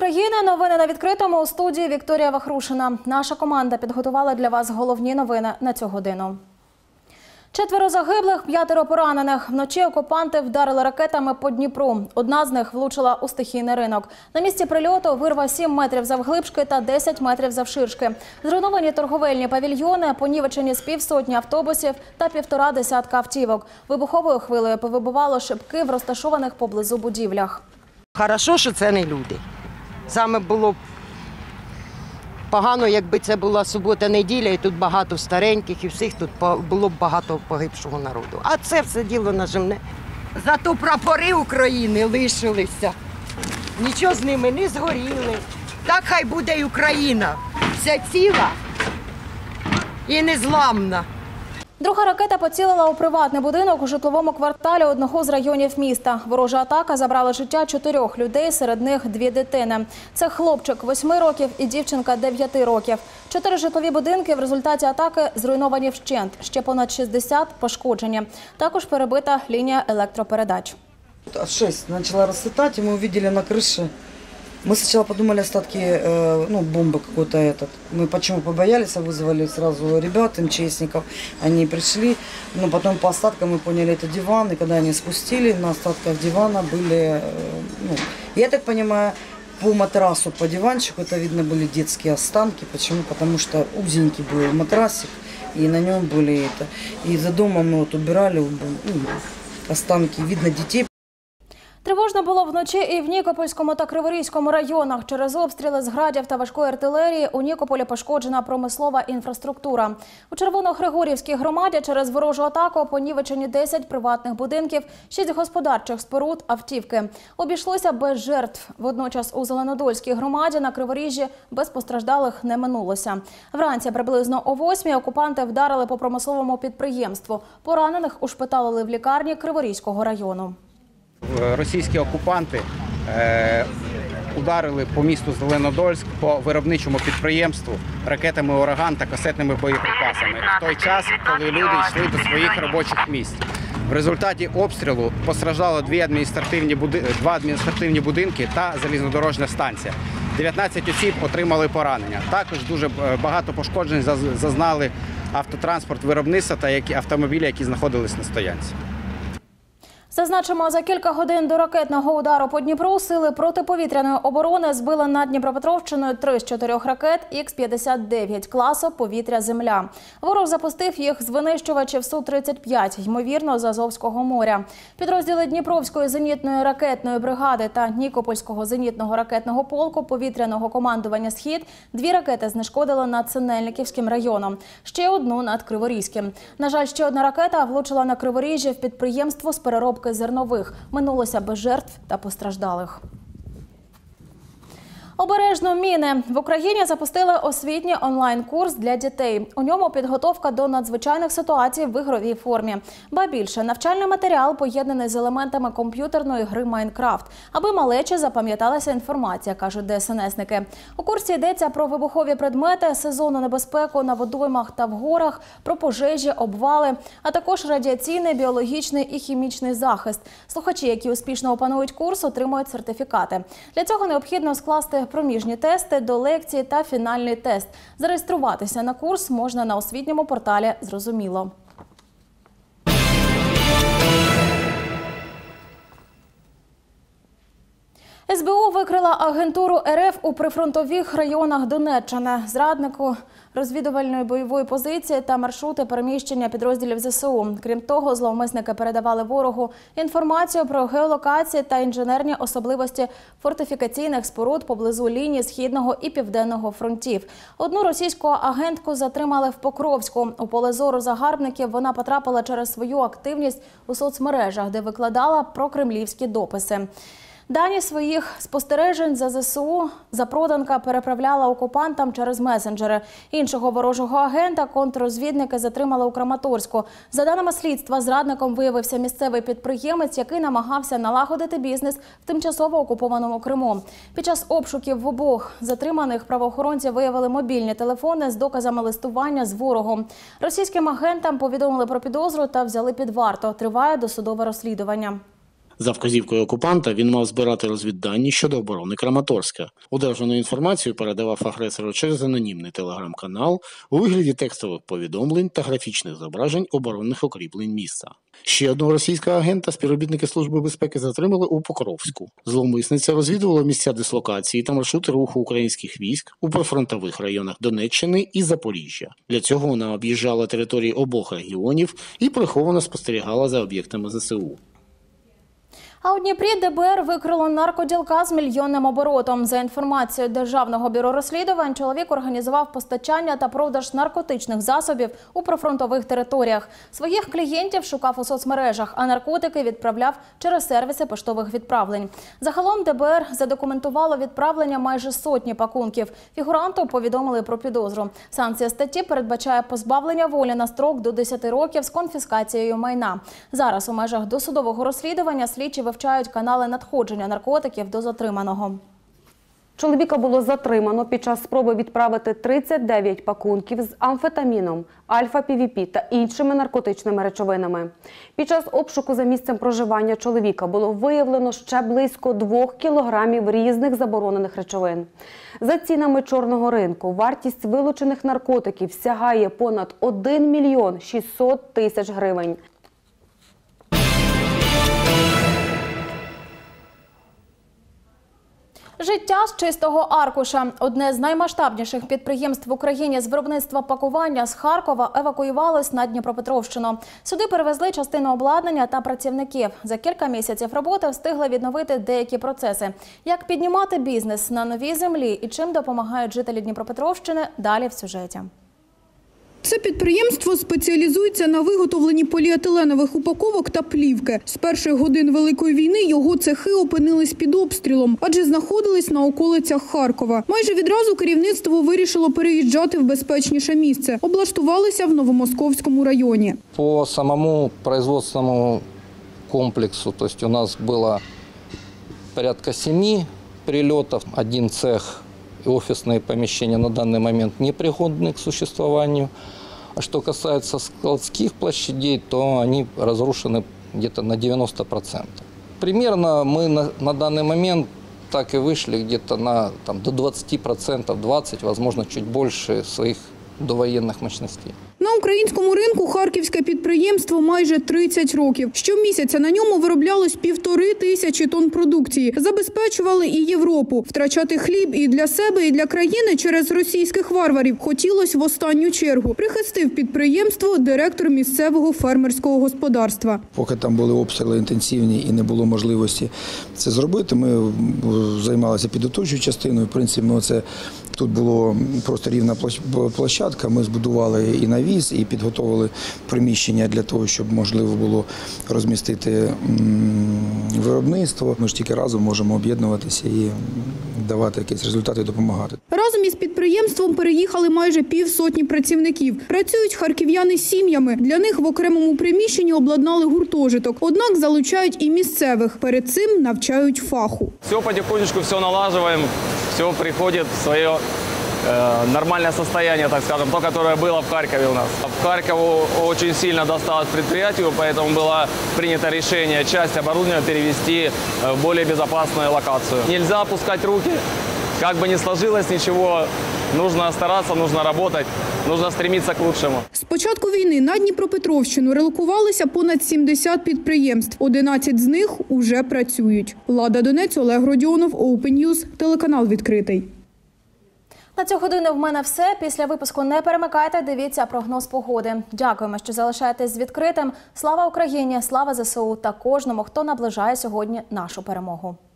України. Новини на відкритому. У студії Вікторія Вахрушина. Наша команда підготувала для вас головні новини на цю годину. 4 загиблих, 5 поранених. Вночі окупанти вдарили ракетами по Дніпру. Одна з них влучила у стихійний ринок. На місці прильоту вирва 7 метрів завглибшки та 10 метрів завширшки. Зруйновані торговельні павільйони, понівечені з півсотні автобусів та 1,5 десятка автівок. Вибуховою хвилею повибивало шибки в розташованих поблизу будівлях. Хорошо, що це не люди. Саме було погано, якби це була субота-неділя, і тут багато стареньких, і всіх тут було б багато погибшого народу. А це все діло наживне. Зато прапори України лишилися. Нічого з ними не згоріли. Так хай буде і Україна. Вся ціла і незламна. Друга ракета поцілила у приватний будинок у житловому кварталі одного з районів міста. Ворожа атака забрала життя 4 людей, серед них 2 дитини. Це хлопчик 8 років і дівчинка 9 років. 4 житлові будинки в результаті атаки зруйновані вщент. Ще понад 60 пошкоджені. Також перебита лінія електропередач. В 6 начала расцветать, и мы увидели на крыше. Мы сначала подумали остатки, бомбы какой-то этот. Мы почему побоялись, вызвали сразу ребят, МЧСников. Они пришли, но потом по остаткам мы поняли, это диван. И когда они спустили, на остатках дивана были, я так понимаю, по матрасу, по диванчику, это видно были детские останки. Почему? Потому что узенький был матрасик, и на нем были это. И за домом мы убирали останки, видно детей. Тривожно було вночі і в Нікопольському та Криворізькому районах. Через обстріли з градів та важкої артилерії у Нікополі пошкоджена промислова інфраструктура. У Червоногригорівській громаді через ворожу атаку понівечені 10 приватних будинків, 6 господарчих споруд, автівки. Обійшлося без жертв. Водночас у Зеленодольській громаді на Криворіжжі без постраждалих не минулося. Вранці приблизно о 8-й окупанти вдарили по промисловому підприємству. Поранених ушпиталили в лікарні Криворізького району. Російські окупанти ударили по місту Зеленодольськ, по виробничому підприємству ракетами «Ураган» та касетними боєприпасами в той час, коли люди йшли до своїх робочих місць. В результаті обстрілу постраждало 2 адміністративні будинки та залізнодорожня станція. 19 осіб отримали поранення. Також дуже багато пошкоджень зазнали автотранспорт виробництва та автомобілі, які знаходились на стоянці. Зазначимо, за кілька годин до ракетного удару по Дніпру сили протиповітряної оборони збили над Дніпропетровщиною 3 з 4 ракет Х-59 класу «Повітря-Земля». Ворог запустив їх з винищувачів Су-35, ймовірно, з Азовського моря. Підрозділи Дніпровської зенітної ракетної бригади та Нікопольського зенітного ракетного полку повітряного командування «Схід» 2 ракети знешкодили над Синельниківським районом, ще одну над Криворізьким. На жаль, ще одна ракета влучила на Криворіжжі в підприємство з переробки зернових. Минулося без жертв та постраждалих. Обережно міни. В Україні запустили освітній онлайн-курс для дітей. У ньому підготовка до надзвичайних ситуацій в ігровій формі. Ба більше, навчальний матеріал поєднаний з елементами комп'ютерної гри «Майнкрафт», аби малечі запам'яталася інформація, кажуть ДСНСники. У курсі йдеться про вибухові предмети, сезонну небезпеку на водоймах та в горах, про пожежі, обвали, а також радіаційний, біологічний і хімічний захист. Слухачі, які успішно опанують курс, отримують сертифікати. Для цього необхідно скласти проміжні тести до лекції та фінальний тест. Зареєструватися на курс можна на освітньому порталі «Зрозуміло». СБУ викрила агентуру РФ у прифронтових районах Донеччини. Зраднику розвідувальної бойової позиції та маршрути переміщення підрозділів ЗСУ. Крім того, зловмисники передавали ворогу інформацію про геолокації та інженерні особливості фортифікаційних споруд поблизу лінії Східного і Південного фронтів. Одну російську агентку затримали в Покровську. У поле зору загарбників вона потрапила через свою активність у соцмережах, де викладала прокремлівські дописи. Дані своїх спостережень за ЗСУ запроданка переправляла окупантам через месенджери. Іншого ворожого агента контррозвідники затримали у Краматорську. За даними слідства, зрадником виявився місцевий підприємець, який намагався налагодити бізнес в тимчасово окупованому Криму. Під час обшуків в обох затриманих правоохоронці виявили мобільні телефони з доказами листування з ворогом. Російським агентам повідомили про підозру та взяли під варту. Триває досудове розслідування. За вказівкою окупанта він мав збирати розвіддані щодо оборони Краматорська. Одержану інформацію передавав агресору через анонімний телеграм-канал у вигляді текстових повідомлень та графічних зображень оборонних укріплень міста. Ще одного російського агента співробітники Служби безпеки затримали у Покровську. Зловмисниця розвідувала місця дислокації та маршрути руху українських військ у прифронтових районах Донеччини і Запоріжжя. Для цього вона об'їжджала території обох регіонів і приховано спостерігала за об'єктами ЗСУ. А у Дніпрі ДБР викрило наркоділка з мільйонним оборотом. За інформацією Державного бюро розслідувань, чоловік організував постачання та продаж наркотичних засобів у прифронтових територіях. Своїх клієнтів шукав у соцмережах, а наркотики відправляв через сервіси поштових відправлень. Загалом ДБР задокументувало відправлення майже сотні пакунків. Фігуранту повідомили про підозру. Санкція статті передбачає позбавлення волі на строк до 10 років з конфіскацією майна. Зараз у межах досудового розслідування слідчі вивчають канали надходження наркотиків до затриманого. Чоловіка було затримано під час спроби відправити 39 пакунків з амфетаміном, альфа-півіпі та іншими наркотичними речовинами. Під час обшуку за місцем проживання чоловіка було виявлено ще близько 2 кілограмів різних заборонених речовин. За цінами чорного ринку, вартість вилучених наркотиків сягає понад 1 мільйон 600 тисяч гривень. Життя з чистого аркуша. Одне з наймасштабніших підприємств в Україні з виробництва пакування з Харкова евакуювалось на Дніпропетровщину. Сюди перевезли частину обладнання та працівників. За кілька місяців роботи встигли відновити деякі процеси. Як піднімати бізнес на новій землі і чим допомагають жителі Дніпропетровщини – далі в сюжеті. Це підприємство спеціалізується на виготовленні поліетиленових упаковок та плівки. З перших годин Великої війни його цехи опинились під обстрілом, адже знаходились на околицях Харкова. Майже відразу керівництво вирішило переїжджати в безпечніше місце. Облаштувалися в Новомосковському районі. По самому производственному комплексу, то есть у нас было порядка 7 прилетов, один цех и офисные помещения на данный момент непригодны к существованию. А что касается складских площадей, то они разрушены где-то на 90%. Примерно мы на данный момент так и вышли где-то на до 20%, 20%, возможно, чуть больше своих довоєнних мощностей. На українському ринку харківське підприємство майже 30 років. Щомісяця на ньому вироблялось 1500 тонн продукції. Забезпечували і Європу. Втрачати хліб і для себе, і для країни через російських варварів хотілося в останню чергу. Прихистив підприємство директор місцевого фермерського господарства. Поки там були обстріли інтенсивні і не було можливості це зробити, ми займалися підготовчою частиною. В принципі, тут було просто рівна площадка, ми збудували і навіс, і підготовили приміщення для того, щоб можливо було розмістити виробництво. Ми ж тільки разом можемо об'єднуватися і давати якісь результати, допомагати. Разом із підприємством переїхали майже 500 працівників. Працюють харків'яни з сім'ями. Для них в окремому приміщенні обладнали гуртожиток. Однак залучають і місцевих. Перед цим навчають фаху. Все потихонечку, все налаживаем, все приходит в свое нормальное состояние, так скажем, то, которое было в Харькове у нас. В Харькову очень сильно досталось предприятию, поэтому было принято решение часть оборудования перевести в более безопасную локацию. Нельзя опускать руки, как бы ни сложилось ничего, нужно стараться, нужно работать, нужно стремиться к лучшему. З початку війни на Дніпропетровщину релокувалися понад 70 підприємств. 11 з них уже працюють. Лада Донець, Олег Родіонов, Open News, телеканал «Відкритий». На цю годину в мене все. Після випуску не перемикайте, дивіться прогноз погоди. Дякуємо, що залишаєтесь з відкритим. Слава Україні, слава ЗСУ та кожному, хто наближає сьогодні нашу перемогу.